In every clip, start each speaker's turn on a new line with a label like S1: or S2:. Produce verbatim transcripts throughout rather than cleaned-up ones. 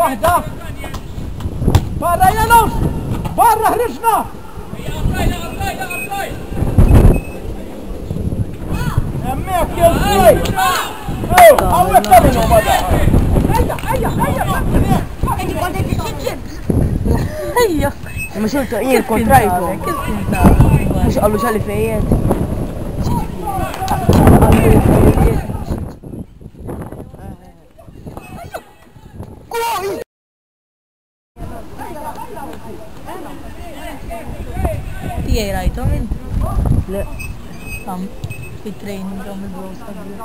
S1: واحدة برا يا لوز برا هرجنا امك يا زوي اوه اوه كملوا بدا هيا هيا هيا
S2: Ma scelto io il contrario.
S1: Che finta?
S2: Ho lasciato le ferie.
S3: Ti erai Tommy?
S2: لا
S3: Tam في training Tommy Bros.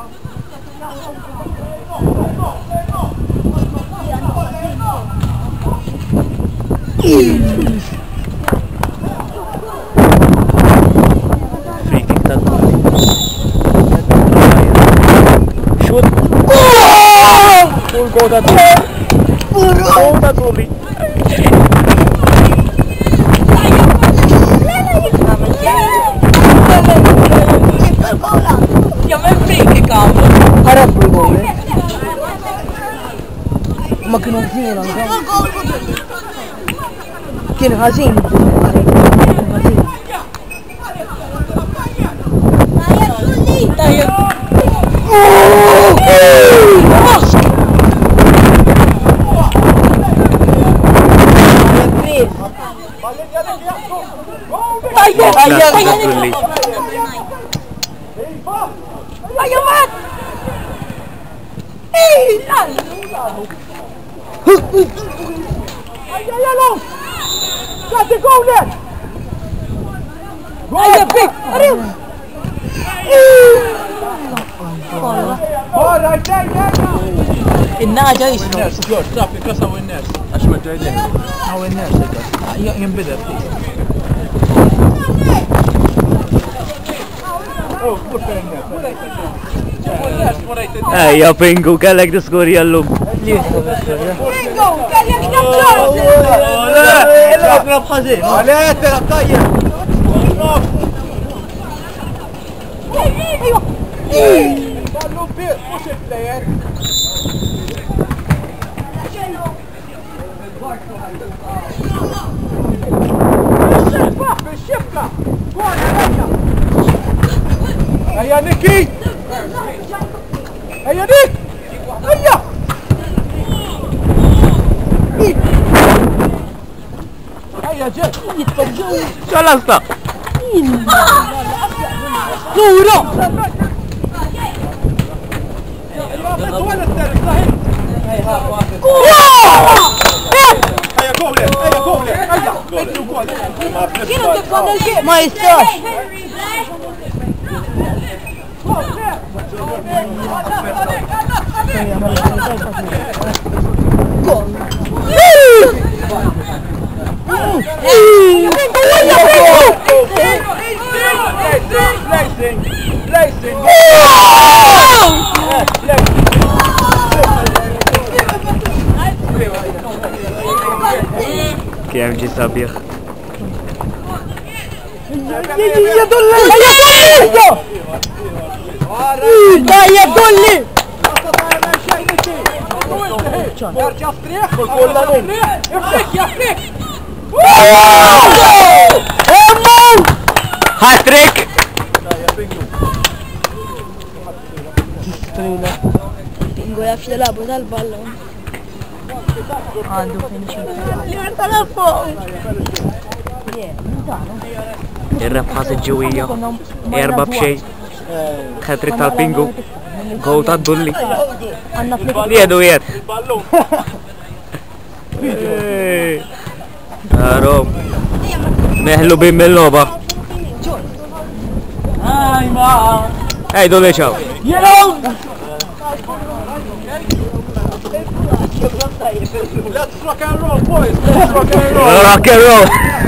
S4: Free kick da Shoot! Full goal da Goal da Tuli!
S3: Ja men free kick av.
S2: حرام بالجول. ما كانوا اثنين كان غازين
S3: Tayo. Tayo.
S4: Tayo. Tayo.
S3: Tayo mat. Eh, lan.
S1: هيا يا لوز تعطي جولة
S3: Tayo pick. Ariw.
S1: برا جاي جاي
S3: الناس جاي شنو؟
S1: الناس جول صافي كسروا الناس اشمل جاي لك او الناس ينبدأ اوه كل الناس
S4: Eh, ja Pingu, kellek de skori allum.
S3: Bingo! Kellek nabżor!
S1: لا اضرب خزين لا تلعب طيب
S3: ايوه
S1: قالوا بير مش البلايات بالشفقة جول عليا هيا نيكي هيا نيك هيا هيا جاي
S4: Çalasta.
S3: Duro!
S1: هيا جولة هيا جولة هيا
S3: Kieno ti fanno il che? Maestro!
S1: Placing, placing.
S4: Kiem ci sabir.
S1: يا دولي
S3: يا دولي!
S1: ارجع فريق افريك يا فريك
S4: Hat-trick!
S3: Pingo jafx jalabu tal-ballon. Għandu finishing. Jgħarta la fuq!
S4: Ir-rebħa siġġuwija. Erba bxej. Hat-trick tal-Pingu. Goal ta' Dulli.
S3: Għanna flik.
S4: Liedu jiet. Arom. Neħlu bim mill-loba. Ej, Dulli ċaw.
S1: Let's rock and roll, boys. Let's rock and roll.
S4: Rock and roll.